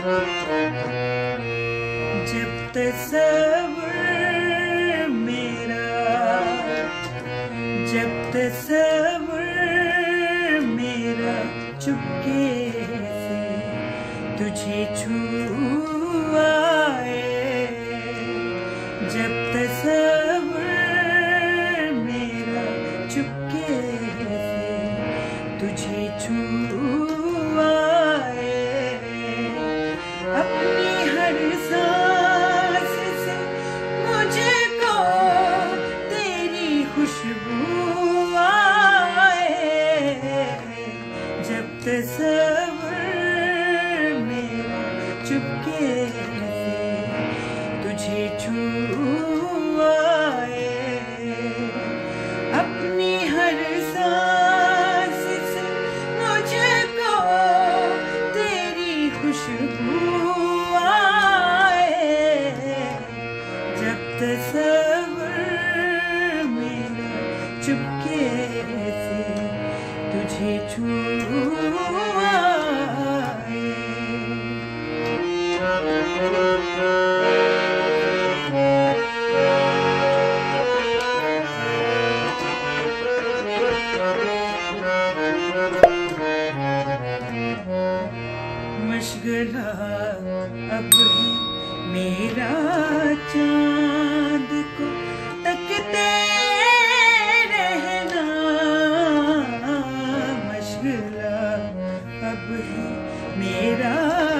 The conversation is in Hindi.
जब तस्वीर मेरा, जब तस्वीर मेरा चुपके से तुझे छुआए, जब तस्वीर मेरा चुपके से तुझे छुआए, अपनी हर सांस से मुझको तेरी खुशबू आए, जब तस्वीर मेरा चुपके से तुझे छुआए, अपनी हर सांस से मुझको तेरी खुशबू आए, जब तस्वीर मेरा चुपके से तुझे छुआए। मशगला अब है मेरा चांद को तकते रहना, मशगला अब है मेरा